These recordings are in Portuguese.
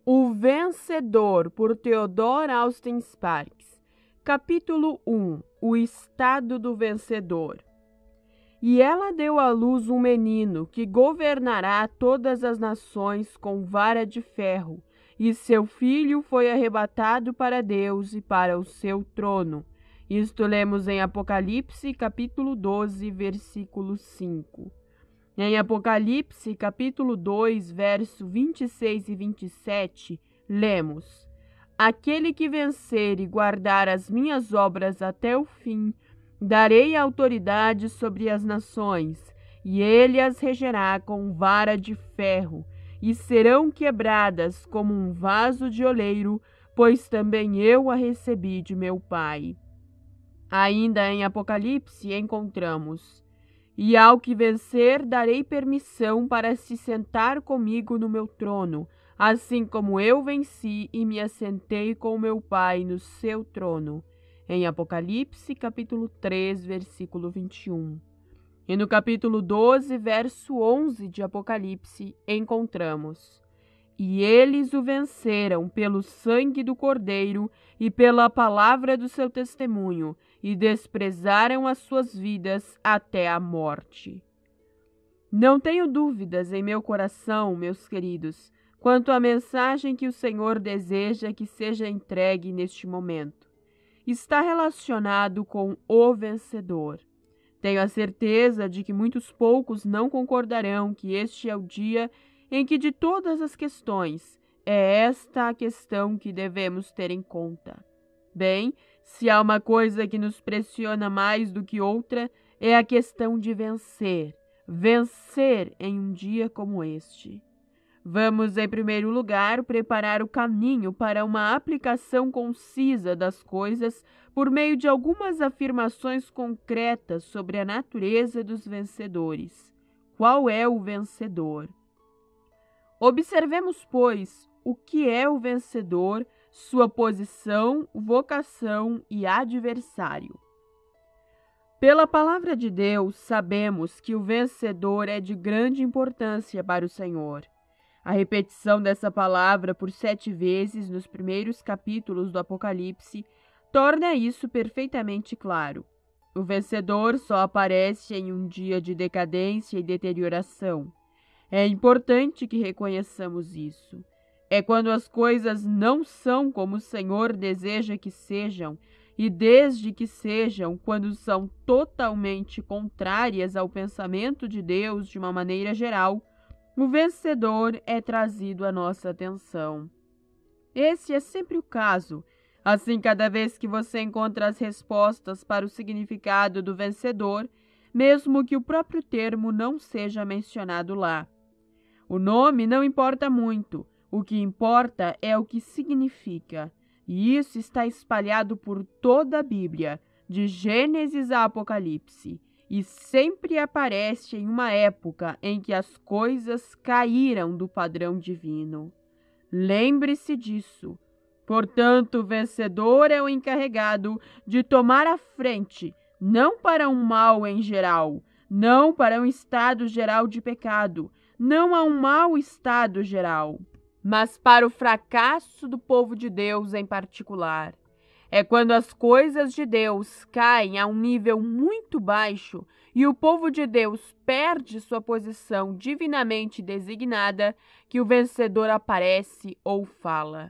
O Vencedor, por Theodor Austin Sparks. Capítulo 1. O estado do vencedor. E ela deu à luz um menino, que governará todas as nações com vara de ferro, e seu filho foi arrebatado para Deus e para o seu trono. Isto lemos em Apocalipse, capítulo 12, versículo 5. Em Apocalipse, capítulo 2, verso 26 e 27, lemos: Aquele que vencer e guardar as minhas obras até o fim, darei autoridade sobre as nações, e ele as regerá com vara de ferro, e serão quebradas como um vaso de oleiro, pois também eu a recebi de meu Pai. Ainda em Apocalipse encontramos: E ao que vencer darei permissão para se sentar comigo no meu trono, assim como eu venci e me assentei com meu Pai no seu trono. Em Apocalipse, capítulo 3, versículo 21. E no capítulo 12, verso 11 de Apocalipse, encontramos: E eles o venceram pelo sangue do Cordeiro e pela palavra do seu testemunho, e desprezaram as suas vidas até a morte. Não tenho dúvidas em meu coração, meus queridos, quanto à mensagem que o Senhor deseja que seja entregue neste momento. Está relacionado com o vencedor. Tenho a certeza de que muitos poucos não concordarão que este é o dia em que, de todas as questões, é esta a questão que devemos ter em conta. Bem, se há uma coisa que nos pressiona mais do que outra, é a questão de vencer. Vencer em um dia como este. Vamos, em primeiro lugar, preparar o caminho para uma aplicação concisa das coisas por meio de algumas afirmações concretas sobre a natureza dos vencedores. Qual é o vencedor? Observemos, pois, o que é o vencedor, sua posição, vocação e adversário. Pela palavra de Deus, sabemos que o vencedor é de grande importância para o Senhor. A repetição dessa palavra por 7 vezes nos primeiros capítulos do Apocalipse torna isso perfeitamente claro. O vencedor só aparece em um dia de decadência e deterioração. É importante que reconheçamos isso. É quando as coisas não são como o Senhor deseja que sejam, e desde que sejam, quando são totalmente contrárias ao pensamento de Deus de uma maneira geral, o vencedor é trazido à nossa atenção. Esse é sempre o caso. Assim, cada vez que você encontra as respostas para o significado do vencedor, mesmo que o próprio termo não seja mencionado lá. O nome não importa muito. O que importa é o que significa, e isso está espalhado por toda a Bíblia, de Gênesis a Apocalipse, e sempre aparece em uma época em que as coisas caíram do padrão divino. Lembre-se disso. Portanto, o vencedor é o encarregado de tomar a frente, não para um mal em geral, não para um estado geral de pecado, não a um mau estado geral, mas para o fracasso do povo de Deus em particular. É quando as coisas de Deus caem a um nível muito baixo e o povo de Deus perde sua posição divinamente designada que o vencedor aparece ou fala.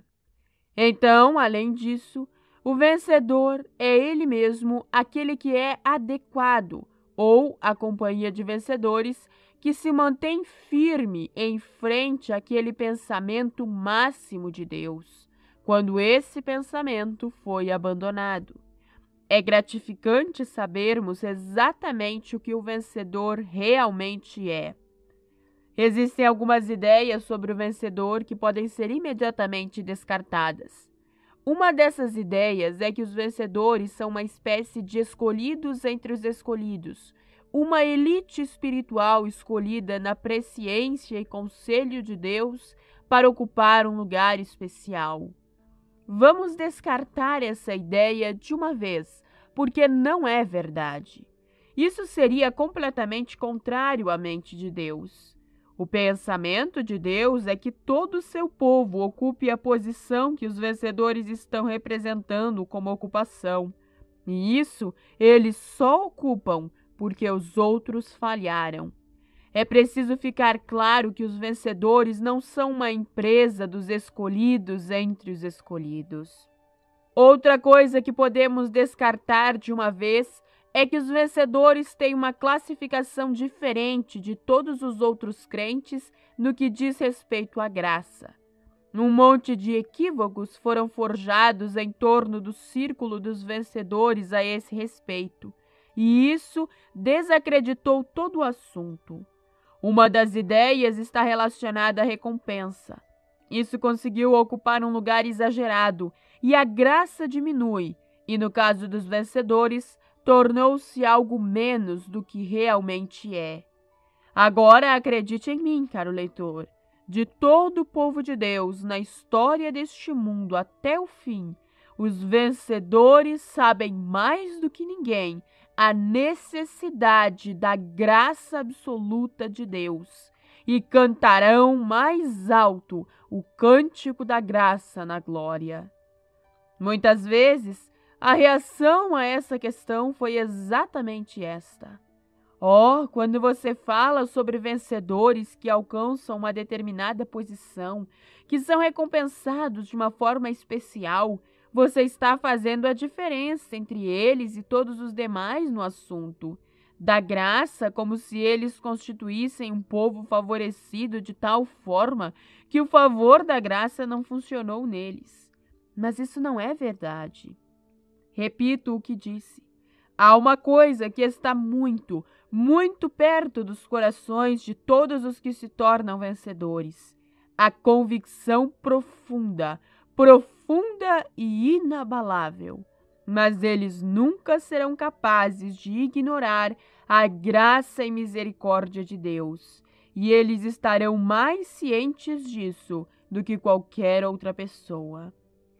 Então, além disso, o vencedor é ele mesmo, aquele que é adequado, ou a companhia de vencedores que se mantém firme em frente àquele pensamento máximo de Deus, quando esse pensamento foi abandonado. É gratificante sabermos exatamente o que o vencedor realmente é. Existem algumas ideias sobre o vencedor que podem ser imediatamente descartadas. Uma dessas ideias é que os vencedores são uma espécie de escolhidos entre os escolhidos, uma elite espiritual escolhida na presciência e conselho de Deus para ocupar um lugar especial. Vamos descartar essa ideia de uma vez, porque não é verdade. Isso seria completamente contrário à mente de Deus. O pensamento de Deus é que todo o seu povo ocupe a posição que os vencedores estão representando como ocupação. E isso eles só ocupam porque os outros falharam. É preciso ficar claro que os vencedores não são uma empresa dos escolhidos entre os escolhidos. Outra coisa que podemos descartar de uma vez é que os vencedores têm uma classificação diferente de todos os outros crentes no que diz respeito à graça. Um monte de equívocos foram forjados em torno do círculo dos vencedores a esse respeito, e isso desacreditou todo o assunto. Uma das ideias está relacionada à recompensa. Isso conseguiu ocupar um lugar exagerado, e a graça diminui, e no caso dos vencedores, tornou-se algo menos do que realmente é. Agora acredite em mim, caro leitor. De todo o povo de Deus na história deste mundo até o fim, os vencedores sabem mais do que ninguém a necessidade da graça absoluta de Deus e cantarão mais alto o cântico da graça na glória. Muitas vezes, a reação a essa questão foi exatamente esta. Quando você fala sobre vencedores que alcançam uma determinada posição, que são recompensados de uma forma especial, você está fazendo a diferença entre eles e todos os demais no assunto. Da graça, como se eles constituíssem um povo favorecido de tal forma que o favor da graça não funcionou neles. Mas isso não é verdade. Repito o que disse. Há uma coisa que está muito, muito perto dos corações de todos os que se tornam vencedores. A convicção profunda, profunda e inabalável. Mas eles nunca serão capazes de ignorar a graça e misericórdia de Deus. E eles estarão mais cientes disso do que qualquer outra pessoa.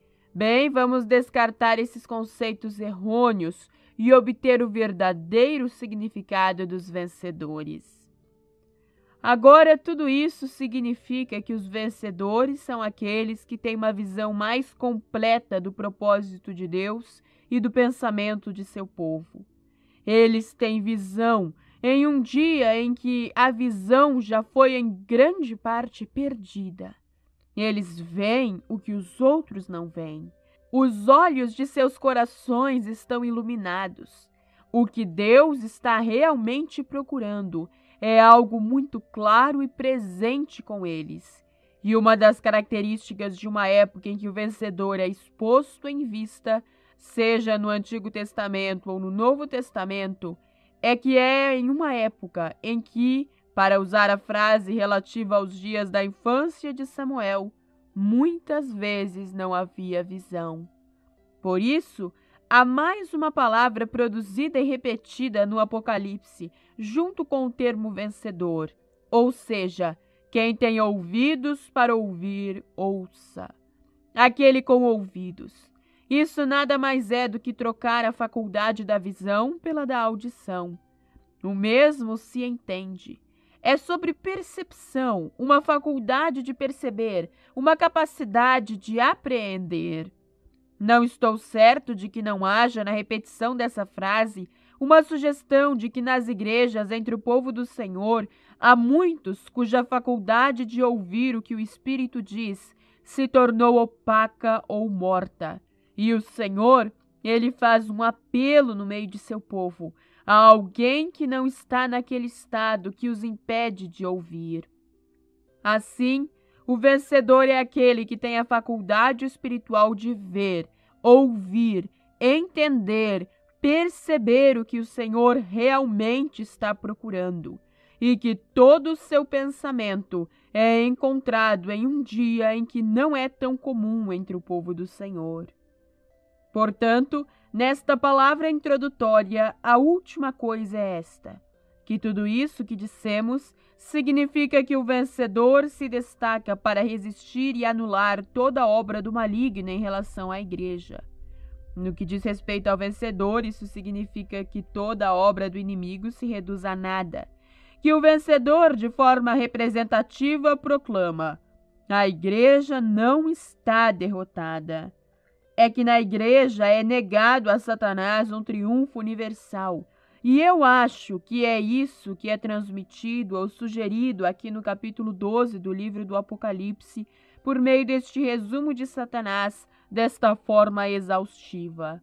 Bem, vamos descartar esses conceitos errôneos e obter o verdadeiro significado dos vencedores. Agora, tudo isso significa que os vencedores são aqueles que têm uma visão mais completa do propósito de Deus e do pensamento de seu povo. Eles têm visão em um dia em que a visão já foi em grande parte perdida. Eles veem o que os outros não veem. Os olhos de seus corações estão iluminados. O que Deus está realmente procurando é algo muito claro e presente com eles. E uma das características de uma época em que o vencedor é exposto em vista, seja no Antigo Testamento ou no Novo Testamento, é que é em uma época em que, para usar a frase relativa aos dias da infância de Samuel, muitas vezes não havia visão. Por isso, há mais uma palavra produzida e repetida no Apocalipse, junto com o termo vencedor, ou seja, quem tem ouvidos para ouvir, ouça. Aquele com ouvidos. Isso nada mais é do que trocar a faculdade da visão pela da audição. O mesmo se entende. É sobre percepção, uma faculdade de perceber, uma capacidade de apreender. Não estou certo de que não haja na repetição dessa frase uma sugestão de que nas igrejas entre o povo do Senhor há muitos cuja faculdade de ouvir o que o Espírito diz se tornou opaca ou morta. E o Senhor, ele faz um apelo no meio de seu povo, a alguém que não está naquele estado que os impede de ouvir. Assim, o vencedor é aquele que tem a faculdade espiritual de ver, ouvir, entender, perceber o que o Senhor realmente está procurando, e que todo o seu pensamento é encontrado em um dia em que não é tão comum entre o povo do Senhor. Portanto, nesta palavra introdutória, a última coisa é esta, que tudo isso que dissemos significa que o vencedor se destaca para resistir e anular toda a obra do maligno em relação à igreja. No que diz respeito ao vencedor, isso significa que toda a obra do inimigo se reduz a nada, que o vencedor, de forma representativa, proclama: a igreja não está derrotada. É que na igreja é negado a Satanás um triunfo universal. E eu acho que é isso que é transmitido ou sugerido aqui no capítulo 12 do livro do Apocalipse, por meio deste resumo de Satanás, desta forma exaustiva.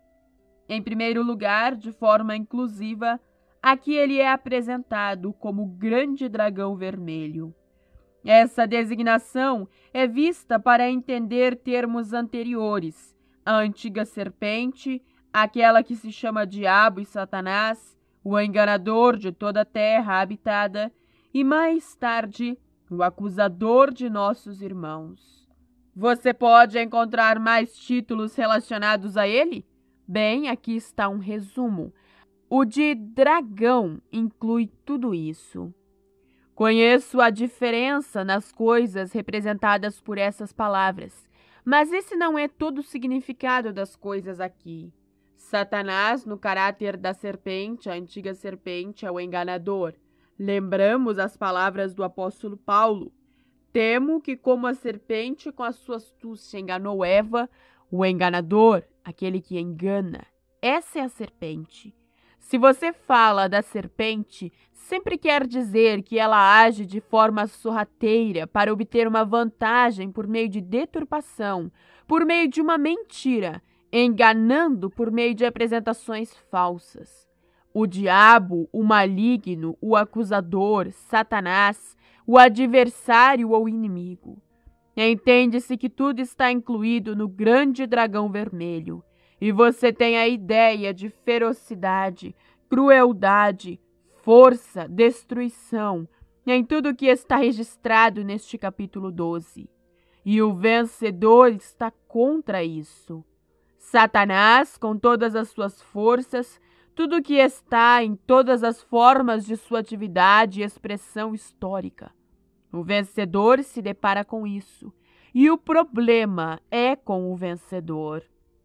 Em primeiro lugar, de forma inclusiva, aqui ele é apresentado como o grande dragão vermelho. Essa designação é vista para entender termos anteriores: a antiga serpente, aquela que se chama Diabo e Satanás, o enganador de toda a terra habitada, e mais tarde, o acusador de nossos irmãos. Você pode encontrar mais títulos relacionados a ele? Bem, aqui está um resumo. O de dragão inclui tudo isso. Conheço a diferença nas coisas representadas por essas palavras, mas esse não é todo o significado das coisas aqui. Satanás, no caráter da serpente, a antiga serpente, é o enganador. Lembramos as palavras do apóstolo Paulo: temo que, como a serpente com a sua astúcia enganou Eva, o enganador, aquele que engana, essa é a serpente. Se você fala da serpente, sempre quer dizer que ela age de forma sorrateira para obter uma vantagem por meio de deturpação, por meio de uma mentira, enganando por meio de apresentações falsas. O diabo, o maligno, o acusador, Satanás, o adversário ou inimigo. Entende-se que tudo está incluído no grande dragão vermelho, e você tem a ideia de ferocidade, crueldade, força, destruição, em tudo que está registrado neste capítulo 12. E o vencedor está contra isso. Satanás, com todas as suas forças, tudo que está em todas as formas de sua atividade e expressão histórica. O vencedor se depara com isso, e o problema é com o vencedor.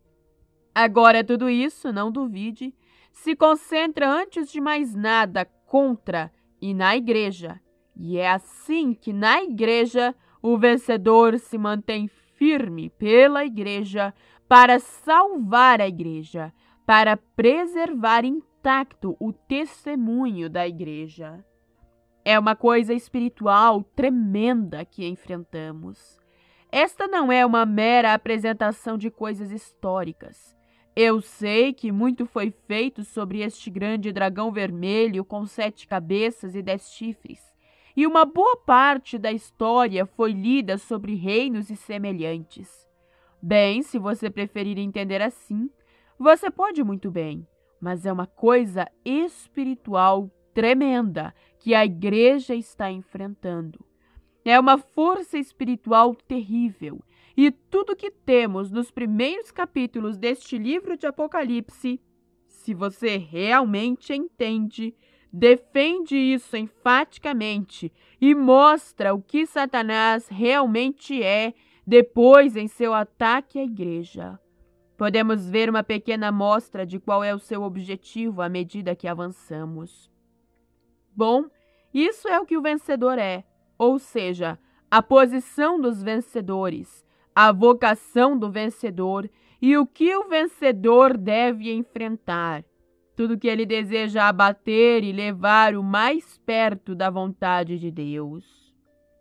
Agora, tudo isso, não duvide, se concentra antes de mais nada contra e na igreja. E é assim que na igreja o vencedor se mantém firme pela igreja para salvar a igreja, para preservar intacto o testemunho da igreja. É uma coisa espiritual tremenda que enfrentamos. Esta não é uma mera apresentação de coisas históricas. Eu sei que muito foi feito sobre este grande dragão vermelho com 7 cabeças e 10 chifres, e uma boa parte da história foi lida sobre reinos e semelhantes. Bem, se você preferir entender assim, você pode muito bem, mas é uma coisa espiritual tremenda que a igreja está enfrentando. É uma força espiritual terrível, e tudo que temos nos primeiros capítulos deste livro de Apocalipse, se você realmente entende, defende isso enfaticamente e mostra o que Satanás realmente é depois em seu ataque à igreja. Podemos ver uma pequena amostra de qual é o seu objetivo à medida que avançamos. Bom, isso é o que o vencedor é, ou seja, a posição dos vencedores, a vocação do vencedor e o que o vencedor deve enfrentar. Tudo que ele deseja abater e levar o mais perto da vontade de Deus.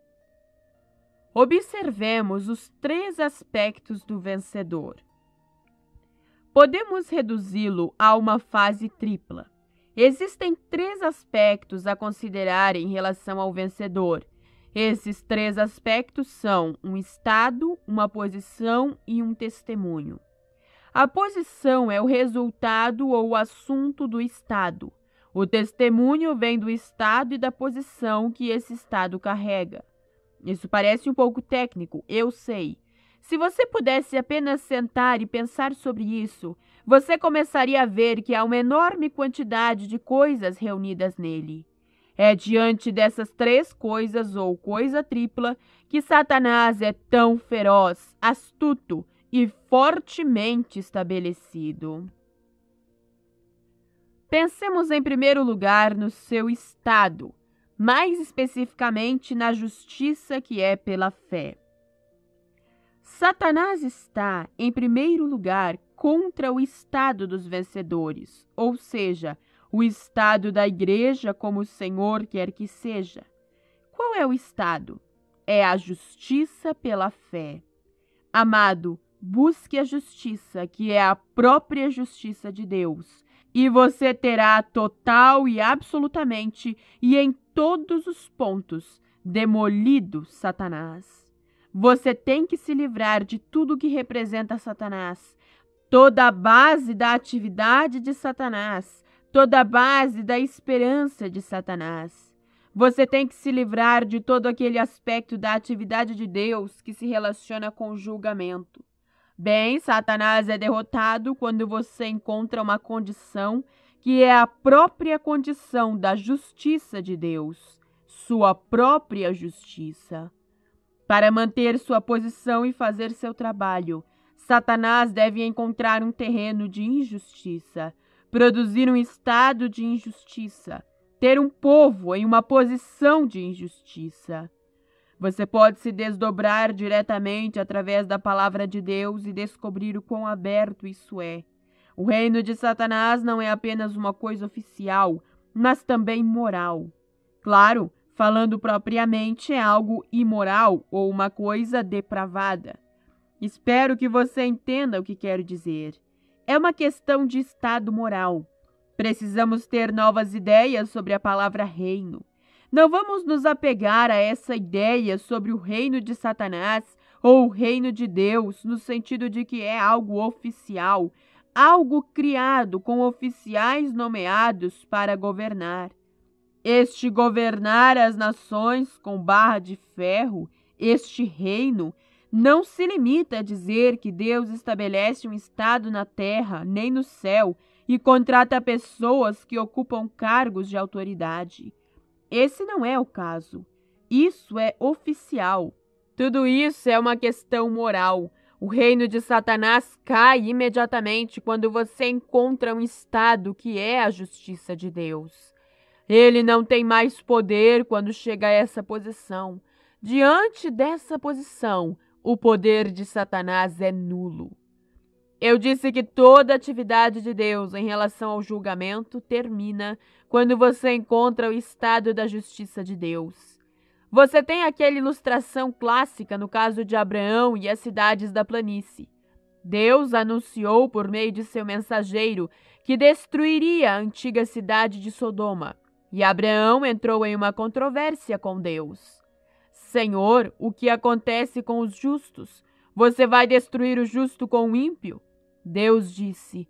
Observemos os 3 aspectos do vencedor. Podemos reduzi-lo a uma fase tripla. Existem 3 aspectos a considerar em relação ao vencedor. Esses 3 aspectos são um estado, uma posição e um testemunho. A posição é o resultado ou o assunto do estado. O testemunho vem do estado e da posição que esse estado carrega. Isso parece um pouco técnico, eu sei. Se você pudesse apenas sentar e pensar sobre isso, você começaria a ver que há uma enorme quantidade de coisas reunidas nele. É diante dessas 3 coisas, ou coisa tripla, que Satanás é tão feroz, astuto e fortemente estabelecido. Pensemos em primeiro lugar no seu estado, mais especificamente na justiça que é pela fé. Satanás está, em primeiro lugar, contra o estado dos vencedores, ou seja, o estado da igreja como o Senhor quer que seja. Qual é o estado? É a justiça pela fé. Amado, busque a justiça, que é a própria justiça de Deus, e você terá total e absolutamente e em todos os pontos demolido Satanás. Você tem que se livrar de tudo que representa Satanás, toda a base da atividade de Satanás, toda a base da esperança de Satanás. Você tem que se livrar de todo aquele aspecto da atividade de Deus que se relaciona com o julgamento. Bem, Satanás é derrotado quando você encontra uma condição que é a própria condição da justiça de Deus, sua própria justiça. Para manter sua posição e fazer seu trabalho, Satanás deve encontrar um terreno de injustiça, produzir um estado de injustiça, ter um povo em uma posição de injustiça. Você pode se desdobrar diretamente através da palavra de Deus e descobrir o quão aberto isso é. O reino de Satanás não é apenas uma coisa oficial, mas também moral. Claro, falando propriamente, é algo imoral ou uma coisa depravada. Espero que você entenda o que quero dizer. É uma questão de estado moral. Precisamos ter novas ideias sobre a palavra reino. Não vamos nos apegar a essa ideia sobre o reino de Satanás ou o reino de Deus, no sentido de que é algo oficial, algo criado com oficiais nomeados para governar. Este governar as nações com barra de ferro, este reino, não se limita a dizer que Deus estabelece um estado na terra, nem no céu, e contrata pessoas que ocupam cargos de autoridade. Esse não é o caso. Isso é oficial. Tudo isso é uma questão moral. O reino de Satanás cai imediatamente quando você encontra um estado que é a justiça de Deus. Ele não tem mais poder quando chega a essa posição. Diante dessa posição, o poder de Satanás é nulo. Eu disse que toda atividade de Deus em relação ao julgamento termina quando você encontra o estado da justiça de Deus. Você tem aquela ilustração clássica no caso de Abraão e as cidades da planície. Deus anunciou por meio de seu mensageiro que destruiria a antiga cidade de Sodoma. E Abraão entrou em uma controvérsia com Deus. Senhor, o que acontece com os justos? Você vai destruir o justo com o ímpio? Deus disse,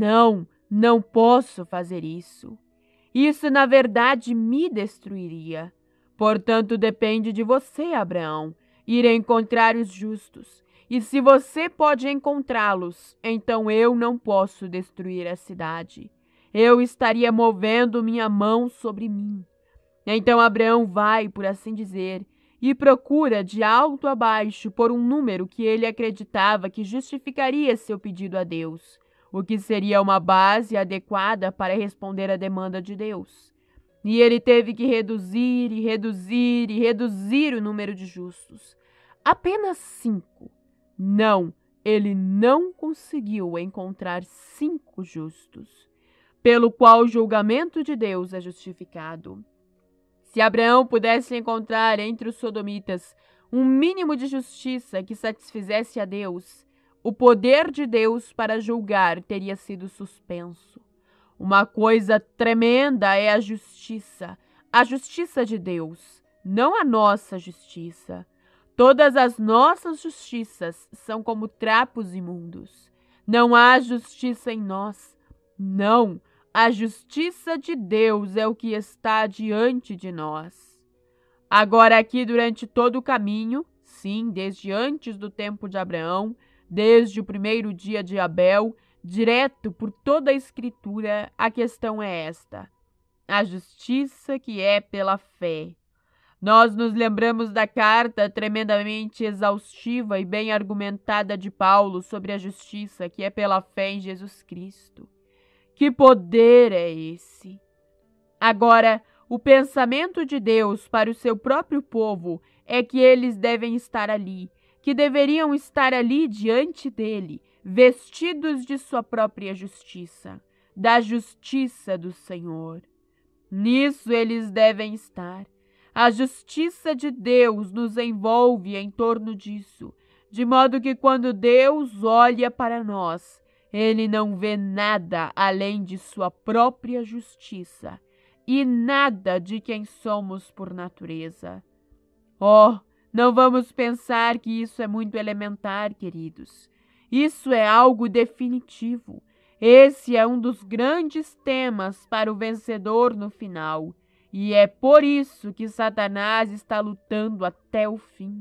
não posso fazer isso. Isso, na verdade, me destruiria. Portanto, depende de você, Abraão, ir encontrar os justos. E se você pode encontrá-los, então eu não posso destruir a cidade. Eu estaria movendo minha mão sobre mim. Então Abraão vai, por assim dizer, e procura de alto a baixo por um número que ele acreditava que justificaria seu pedido a Deus, o que seria uma base adequada para responder à demanda de Deus. E ele teve que reduzir e reduzir e reduzir o número de justos. Apenas 5. Não, ele não conseguiu encontrar 5 justos, pelo qual o julgamento de Deus é justificado. Se Abraão pudesse encontrar entre os sodomitas um mínimo de justiça que satisfizesse a Deus, o poder de Deus para julgar teria sido suspenso. Uma coisa tremenda é a justiça de Deus, não a nossa justiça. Todas as nossas justiças são como trapos imundos. Não há justiça em nós. Não, a justiça de Deus é o que está diante de nós. Agora aqui durante todo o caminho, sim, desde antes do tempo de Abraão, desde o primeiro dia de Abel, direto por toda a Escritura, a questão é esta: a justiça que é pela fé. Nós nos lembramos da carta tremendamente exaustiva e bem argumentada de Paulo sobre a justiça que é pela fé em Jesus Cristo. Que poder é esse? Agora, O pensamento de Deus para o seu próprio povo é que eles devem estar ali, que deveriam estar ali diante dele, vestidos de sua própria justiça, da justiça do Senhor. Nisso eles devem estar. A justiça de Deus nos envolve em torno disso, de modo que quando Deus olha para nós, Ele não vê nada além de sua própria justiça e nada de quem somos por natureza. Oh, não vamos pensar que isso é muito elementar, queridos. Isso é algo definitivo. Esse é um dos grandes temas para o vencedor no final. E é por isso que Satanás está lutando até o fim.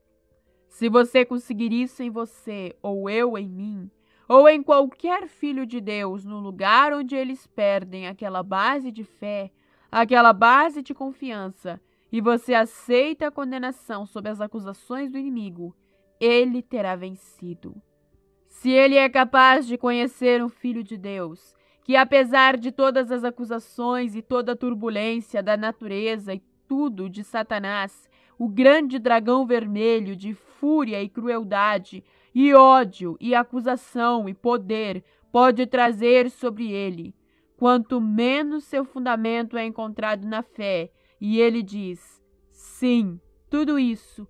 Se você conseguir isso em você, ou eu em mim, ou em qualquer filho de Deus, no lugar onde eles perdem aquela base de fé, aquela base de confiança, e você aceita a condenação sob as acusações do inimigo, ele terá vencido. Se ele é capaz de conhecer um filho de Deus, que apesar de todas as acusações e toda a turbulência da natureza e tudo de Satanás, o grande dragão vermelho de fúria e crueldade, e ódio e acusação e poder pode trazer sobre ele, quanto menos seu fundamento é encontrado na fé, e ele diz, sim, tudo isso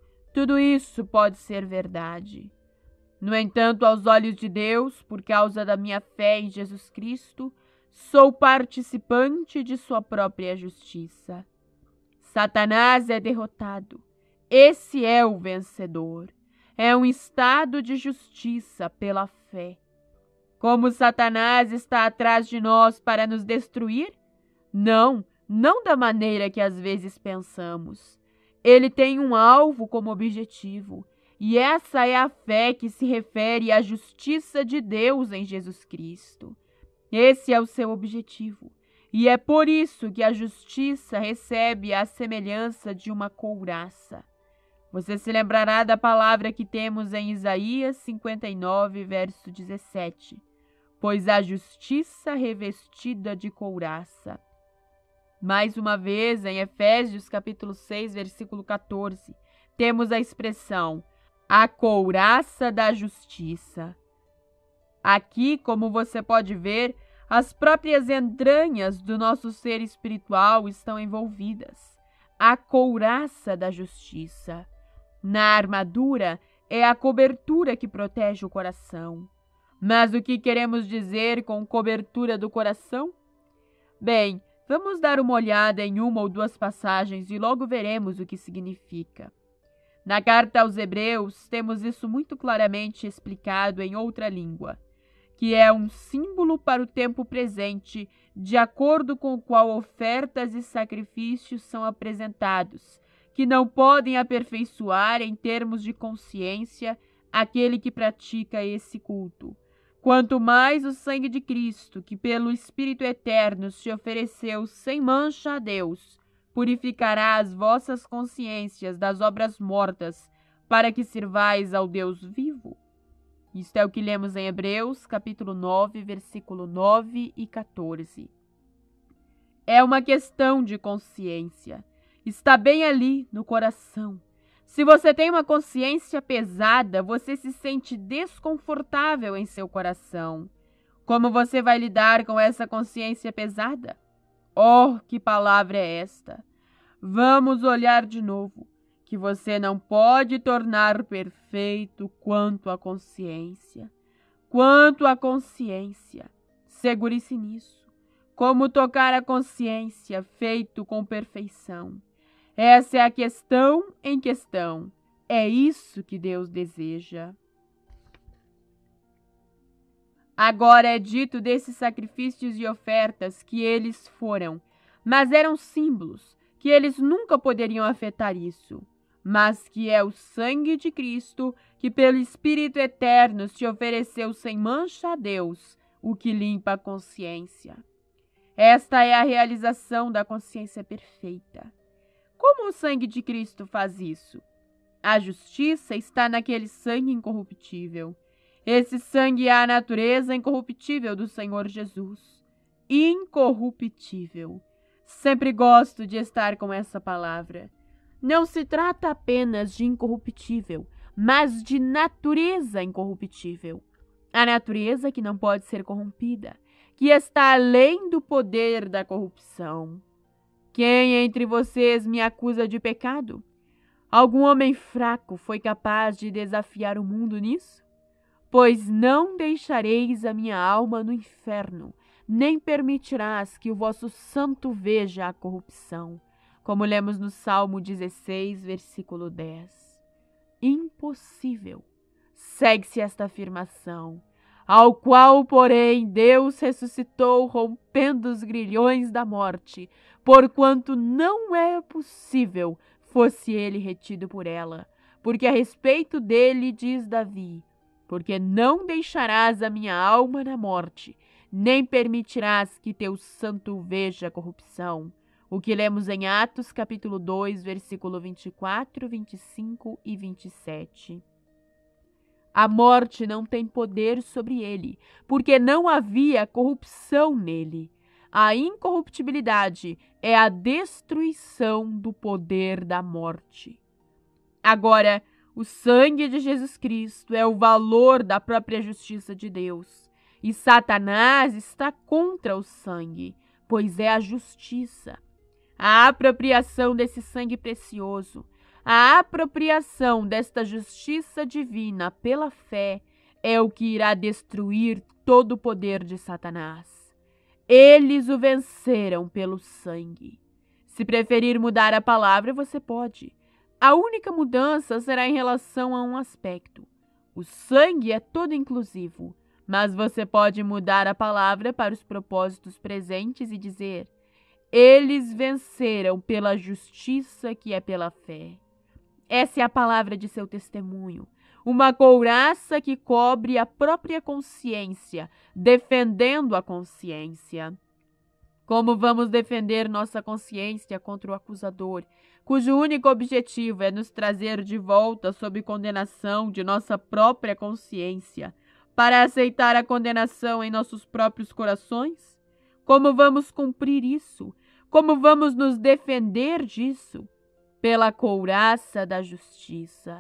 pode ser verdade. No entanto, aos olhos de Deus, por causa da minha fé em Jesus Cristo, sou participante de sua própria justiça. Satanás é derrotado. Esse é o vencedor. É um estado de justiça pela fé. Como Satanás está atrás de nós para nos destruir? Não da maneira que às vezes pensamos. Ele tem um alvo como objetivo, e essa é a fé que se refere à justiça de Deus em Jesus Cristo. Esse é o seu objetivo, e é por isso que a justiça recebe a semelhança de uma couraça. Você se lembrará da palavra que temos em Isaías 59, verso 17. Pois a justiça revestida de couraça. Mais uma vez, em Efésios capítulo 6, versículo 14, temos a expressão, a couraça da justiça. Aqui, como você pode ver, as próprias entranhas do nosso ser espiritual estão envolvidas. A couraça da justiça. Na armadura é a cobertura que protege o coração. Mas o que queremos dizer com cobertura do coração? Bem, vamos dar uma olhada em uma ou duas passagens e logo veremos o que significa. Na carta aos Hebreus, temos isso muito claramente explicado em outra língua, que é um símbolo para o tempo presente, de acordo com o qual ofertas e sacrifícios são apresentados, que não podem aperfeiçoar em termos de consciência aquele que pratica esse culto. Quanto mais o sangue de Cristo, que pelo Espírito Eterno se ofereceu sem mancha a Deus, purificará as vossas consciências das obras mortas, para que sirvais ao Deus vivo. Isto é o que lemos em Hebreus, capítulo 9, versículo 9 e 14. É uma questão de consciência. Está bem ali, no coração. Se você tem uma consciência pesada, você se sente desconfortável em seu coração. Como você vai lidar com essa consciência pesada? Oh, que palavra é esta! Vamos olhar de novo, que você não pode tornar perfeito quanto à consciência. Quanto à consciência, segure-se nisso. Como tocar a consciência feito com perfeição. Essa é a questão em questão. É isso que Deus deseja. Agora é dito desses sacrifícios e ofertas que eles foram, mas eram símbolos, que eles nunca poderiam afetar isso, mas que é o sangue de Cristo, que pelo Espírito Eterno se ofereceu sem mancha a Deus, o que limpa a consciência. Esta é a realização da consciência perfeita. Como o sangue de Cristo faz isso? A justiça está naquele sangue incorruptível. Esse sangue é a natureza incorruptível do Senhor Jesus. Incorruptível. Sempre gosto de estar com essa palavra. Não se trata apenas de incorruptível, mas de natureza incorruptível. A natureza que não pode ser corrompida, que está além do poder da corrupção. Quem entre vocês me acusa de pecado? Algum homem fraco foi capaz de desafiar o mundo nisso? Pois não deixareis a minha alma no inferno, nem permitirás que o vosso santo veja a corrupção, como lemos no Salmo 16, versículo 10. Impossível. Segue-se esta afirmação, ao qual, porém, Deus ressuscitou rompendo os grilhões da morte, porquanto não é possível fosse ele retido por ela. Porque a respeito dele diz Davi, porque não deixarás a minha alma na morte, nem permitirás que teu santo veja a corrupção. O que lemos em Atos, capítulo 2, versículo 24, 25 e 27. A morte não tem poder sobre ele, porque não havia corrupção nele. A incorruptibilidade é a destruição do poder da morte. Agora, o sangue de Jesus Cristo é o valor da própria justiça de Deus. E Satanás está contra o sangue, pois é a justiça. A apropriação desse sangue precioso, a apropriação desta justiça divina pela fé é o que irá destruir todo o poder de Satanás. Eles o venceram pelo sangue. Se preferir mudar a palavra, você pode. A única mudança será em relação a um aspecto. O sangue é todo inclusivo, mas você pode mudar a palavra para os propósitos presentes e dizer: eles venceram pela justiça que é pela fé. Essa é a palavra de seu testemunho, uma couraça que cobre a própria consciência, defendendo a consciência. Como vamos defender nossa consciência contra o acusador, cujo único objetivo é nos trazer de volta sob condenação de nossa própria consciência, para aceitar a condenação em nossos próprios corações? Como vamos cumprir isso? Como vamos nos defender disso? Pela couraça da justiça,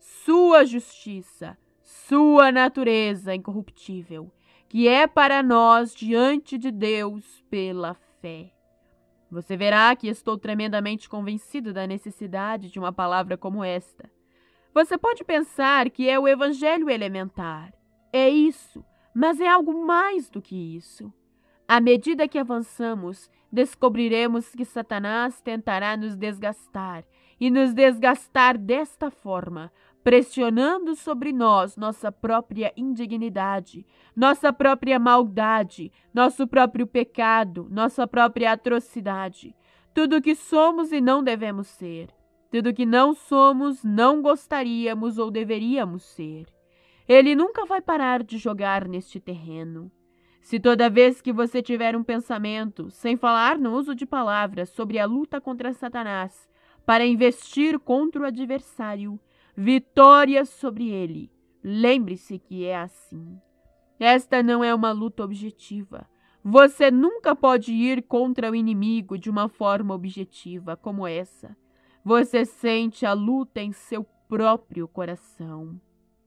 sua natureza incorruptível, que é para nós diante de Deus pela fé. Você verá que estou tremendamente convencido da necessidade de uma palavra como esta. Você pode pensar que é o evangelho elementar. É isso, mas é algo mais do que isso. À medida que avançamos, descobriremos que Satanás tentará nos desgastar, e nos desgastar desta forma, pressionando sobre nós nossa própria indignidade, nossa própria maldade, nosso próprio pecado, nossa própria atrocidade, tudo o que somos e não devemos ser, tudo o que não somos, não gostaríamos ou deveríamos ser. Ele nunca vai parar de jogar neste terreno. Se toda vez que você tiver um pensamento, sem falar no uso de palavras, sobre a luta contra Satanás, para investir contra o adversário, vitória sobre ele, lembre-se que é assim. Esta não é uma luta objetiva. Você nunca pode ir contra o inimigo de uma forma objetiva como essa. Você sente a luta em seu próprio coração.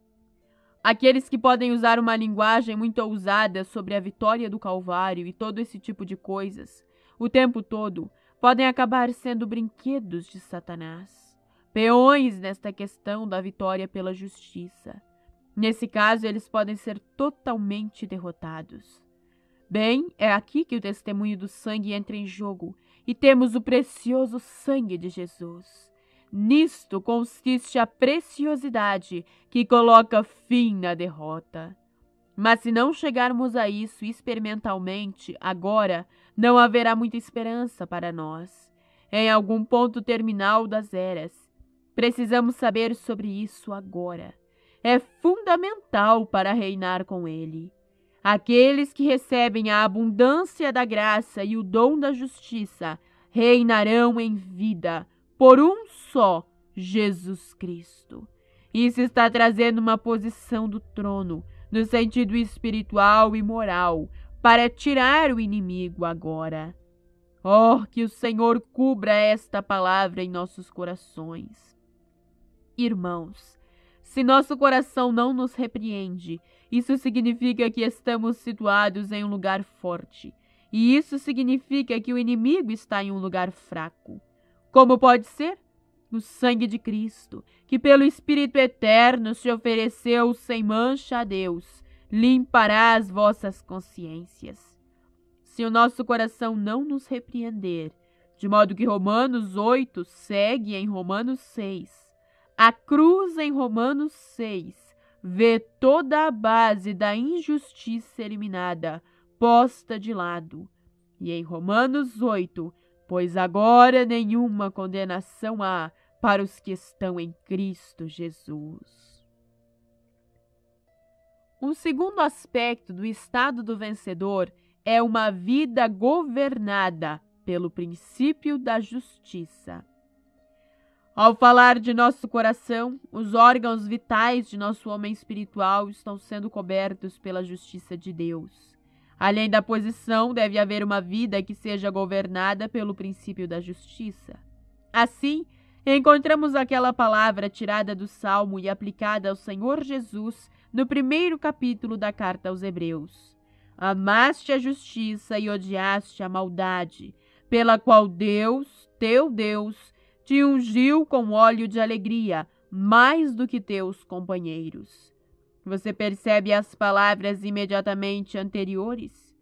Aqueles que podem usar uma linguagem muito ousada sobre a vitória do Calvário e todo esse tipo de coisas, o tempo todo, podem acabar sendo brinquedos de Satanás, peões nesta questão da vitória pela justiça. Nesse caso, eles podem ser totalmente derrotados. Bem, é aqui que o testemunho do sangue entra em jogo, e temos o precioso sangue de Jesus. Nisto consiste a preciosidade que coloca fim na derrota. Mas se não chegarmos a isso experimentalmente agora, não haverá muita esperança para nós. Em algum ponto terminal das eras, precisamos saber sobre isso agora. É fundamental para reinar com Ele. Aqueles que recebem a abundância da graça e o dom da justiça reinarão em vida por um só, Jesus Cristo. Isso está trazendo uma posição do trono, no sentido espiritual e moral, para tirar o inimigo agora. Oh, que o Senhor cubra esta palavra em nossos corações. Irmãos, se nosso coração não nos repreende, isso significa que estamos situados em um lugar forte. E isso significa que o inimigo está em um lugar fraco. Como pode ser? O sangue de Cristo, que pelo Espírito Eterno se ofereceu sem mancha a Deus, limpará as vossas consciências. Se o nosso coração não nos repreender, de modo que Romanos 8 segue em Romanos 6, a cruz em Romanos 6 vê toda a base da injustiça eliminada, posta de lado. E em Romanos 8, pois agora nenhuma condenação há para os que estão em Cristo Jesus. Um segundo aspecto do estado do vencedor é uma vida governada pelo princípio da justiça. Ao falar de nosso coração, os órgãos vitais de nosso homem espiritual estão sendo cobertos pela justiça de Deus. Além da posição, deve haver uma vida que seja governada pelo princípio da justiça. Assim, encontramos aquela palavra tirada do Salmo e aplicada ao Senhor Jesus no primeiro capítulo da carta aos Hebreus. Amaste a justiça e odiaste a maldade, pela qual Deus, teu Deus, te ungiu com óleo de alegria, mais do que teus companheiros. Você percebe as palavras imediatamente anteriores?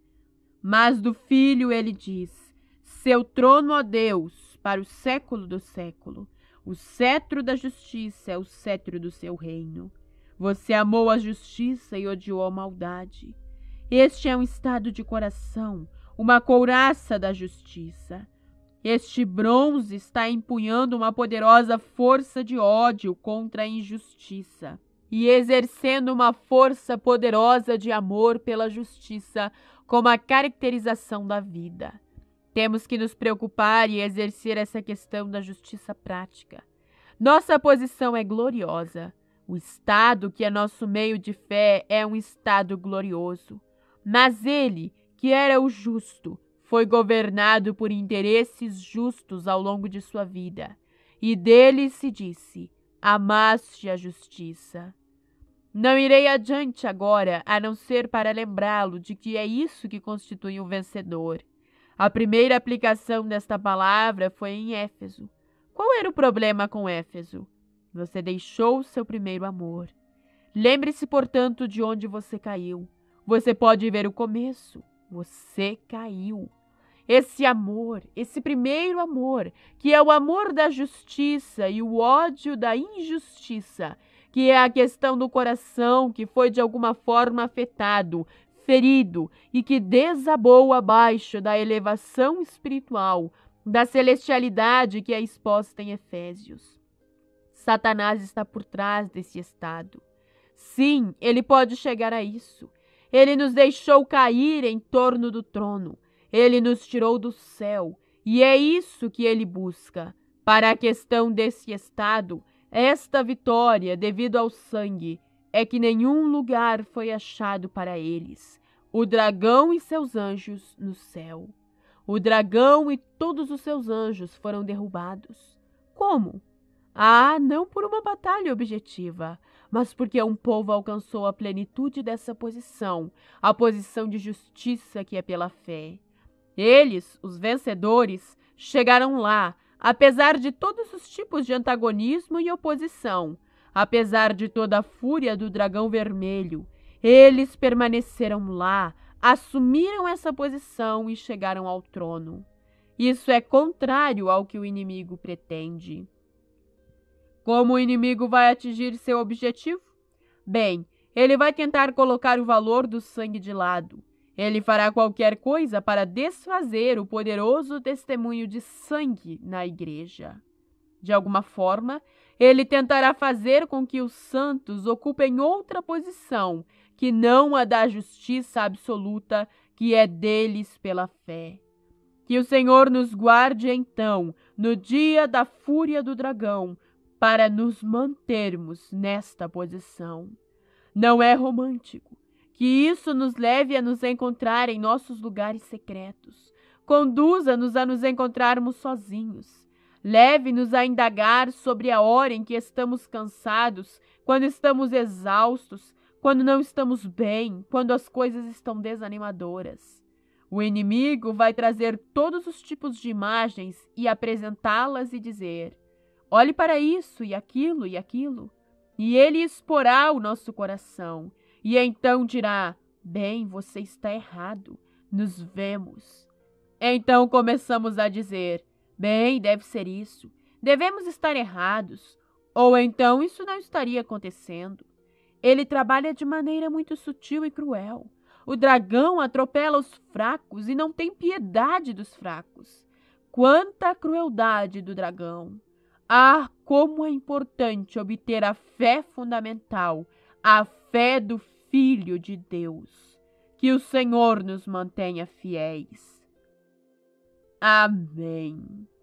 Mas do Filho ele diz: seu trono, ó Deus, para o século do século. O cetro da justiça é o cetro do seu reino. Você amou a justiça e odiou a maldade. Este é um estado de coração, uma couraça da justiça. Este bronze está empunhando uma poderosa força de ódio contra a injustiça e exercendo uma força poderosa de amor pela justiça como a caracterização da vida. Temos que nos preocupar e exercer essa questão da justiça prática. Nossa posição é gloriosa. O estado que é nosso meio de fé é um estado glorioso. Mas ele, que era o justo, foi governado por interesses justos ao longo de sua vida. E dele se disse: amaste a justiça. Não irei adiante agora, a não ser para lembrá-lo de que é isso que constitui um vencedor. A primeira aplicação desta palavra foi em Éfeso. Qual era o problema com Éfeso? Você deixou o seu primeiro amor. Lembre-se, portanto, de onde você caiu. Você pode ver o começo. Você caiu. Esse amor, esse primeiro amor, que é o amor da justiça e o ódio da injustiça, que é a questão do coração que foi de alguma forma afetado, ferido e que desabou abaixo da elevação espiritual, da celestialidade que é exposta em Efésios. Satanás está por trás desse estado. Sim, ele pode chegar a isso. Ele nos deixou cair em torno do trono. Ele nos tirou do céu. E é isso que ele busca. Para a questão desse estado, esta vitória, devido ao sangue, é que nenhum lugar foi achado para eles. O dragão e seus anjos no céu. O dragão e todos os seus anjos foram derrubados. Como? Não por uma batalha objetiva, mas porque um povo alcançou a plenitude dessa posição, a posição de justiça que é pela fé. Eles, os vencedores, chegaram lá, apesar de todos os tipos de antagonismo e oposição, apesar de toda a fúria do dragão vermelho. Eles permaneceram lá, assumiram essa posição e chegaram ao trono. Isso é contrário ao que o inimigo pretende. Como o inimigo vai atingir seu objetivo? Bem, ele vai tentar colocar o valor do sangue de lado. Ele fará qualquer coisa para desfazer o poderoso testemunho de sangue na igreja. De alguma forma, ele tentará fazer com que os santos ocupem outra posição, que não a da justiça absoluta, que é deles pela fé. Que o Senhor nos guarde, então, no dia da fúria do dragão, para nos mantermos nesta posição. Não é romântico que isso nos leve a nos encontrar em nossos lugares secretos, Conduza-nos a nos encontrarmos sozinhos. Leve-nos a indagar sobre a hora em que estamos cansados, quando estamos exaustos, quando não estamos bem, quando as coisas estão desanimadoras. O inimigo vai trazer todos os tipos de imagens e apresentá-las e dizer: olhe para isso e aquilo e aquilo. E ele exporá o nosso coração. E então dirá: bem, você está errado. Nos vemos. Então começamos a dizer: bem, deve ser isso. Devemos estar errados. Ou então isso não estaria acontecendo. Ele trabalha de maneira muito sutil e cruel. O dragão atropela os fracos e não tem piedade dos fracos. Quanta crueldade do dragão! Ah, como é importante obter a fé fundamental, a fé do Filho de Deus. Que o Senhor nos mantenha fiéis. Amém.